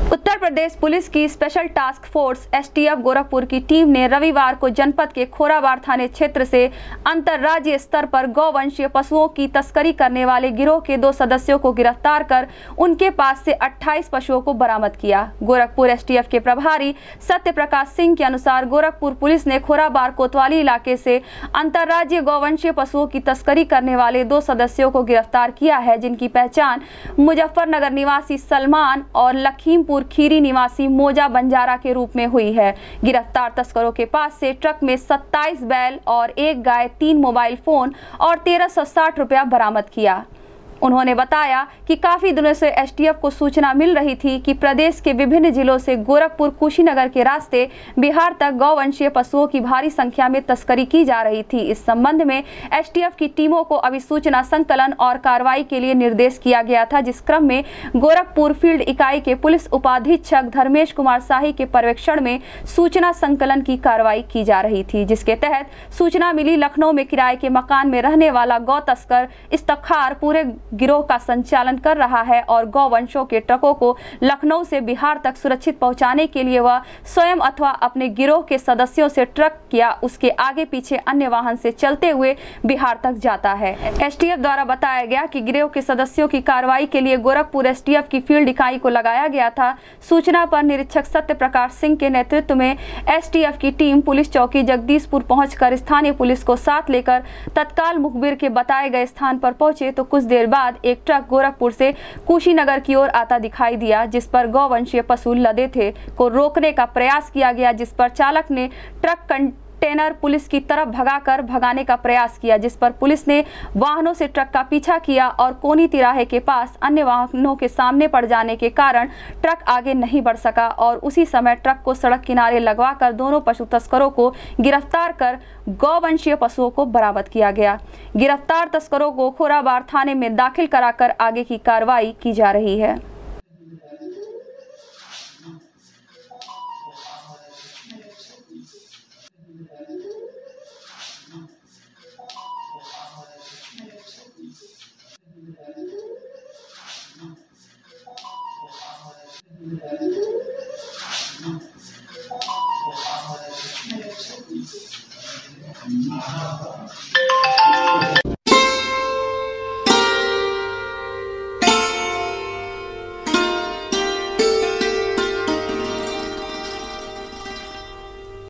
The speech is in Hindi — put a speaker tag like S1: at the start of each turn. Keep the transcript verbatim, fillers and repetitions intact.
S1: उत्तर प्रदेश पुलिस की special task force STF Gorakhpur की टीम ने रविवार को जनपद के खोराबार थाने क्षेत्र से अंतर्राज्यीय स्तर पर गौवंशीय पशुओं की तस्करी करने वाले गिरोह के दो सदस्यों को गिरफ्तार कर उनके पास से अट्ठाईस पशुओं को बरामद किया। गोरखपुर एसटीएफ के प्रभारी सत्य प्रकाश सिंह के अनुसार गोरखपुर पुलिस ने खोराबार कोतवाली इलाके से अंतर्राज्यीय गौवंशीय पशुओं की तस्करी करने वाले दो सदस्यों को गिरफ्तार किया है, जिनकी पहचान मुजफ्फरनगर निवासी सलमान और लखीमपुर खीरी निवासी मोजा बंजारा के रूप में हुई है। गिरफ्तार तस्करों के पास से ट्रक में सत्ताईस बैल और एक गाय, तीन मोबाइल फोन और तेरह सौ साठ रुपया बरामद किया। उन्होंने बताया कि काफी दिनों से एसटीएफ को सूचना मिल रही थी कि प्रदेश के विभिन्न जिलों से गोरखपुर कुशीनगर के रास्ते बिहार तक गौवंशीय पशुओं की भारी संख्या में तस्करी की जा रही थी। इस संबंध में एसटीएफ की टीमों को अभिसूचना संकलन और कार्रवाई के लिए निर्देश किया गया था, जिस क्रम में गोरखपुर फील्ड इकाई के पुलिस उपाधीक्षक धर्मेश कुमार शाही के पर्यवेक्षण में सूचना संकलन की कार्रवाई की जा रही थी, जिसके तहत सूचना मिली लखनऊ में किराए के मकान में रहने वाला गौ तस्कर इफ्तिखार पूरे गिरोह का संचालन कर रहा है और गौवंशों के ट्रकों को लखनऊ से बिहार तक सुरक्षित पहुंचाने के लिए वह स्वयं अथवा अपने गिरोह के सदस्यों से ट्रक या उसके आगे पीछे अन्य वाहन से चलते हुए बिहार तक जाता है। एसटीएफ द्वारा बताया गया कि गिरोह के सदस्यों की कार्रवाई के लिए गोरखपुर एसटीएफ की फील्ड इकाई को लगाया गया था। सूचना पर निरीक्षक सत्य प्रकाश सिंह के नेतृत्व में एसटीएफ की टीम पुलिस चौकी जगदीशपुर पहुंचकर स्थानीय पुलिस को साथ लेकर तत्काल मुखबिर के बताए गए स्थान पर पहुंचे तो कुछ देर बाद एक ट्रक गोरखपुर से कुशीनगर की ओर आता दिखाई दिया, जिस पर गौवंशीय पशु लदे थे को रोकने का प्रयास किया गया, जिस पर चालक ने ट्रक कंटेनर पुलिस की तरफ भगाकर भगाने का प्रयास किया, जिस पर पुलिस ने वाहनों से ट्रक का पीछा किया और कोनी तिराहे के पास अन्य वाहनों के सामने पड़ जाने के कारण ट्रक आगे नहीं बढ़ सका और उसी समय ट्रक को सड़क किनारे लगवाकर दोनों पशु तस्करों को गिरफ्तार कर गौवंशीय पशुओं को बरामद किया गया। गिरफ्तार तस्करों को खोराबार थाने में दाखिल कराकर आगे की कार्रवाई की जा रही है।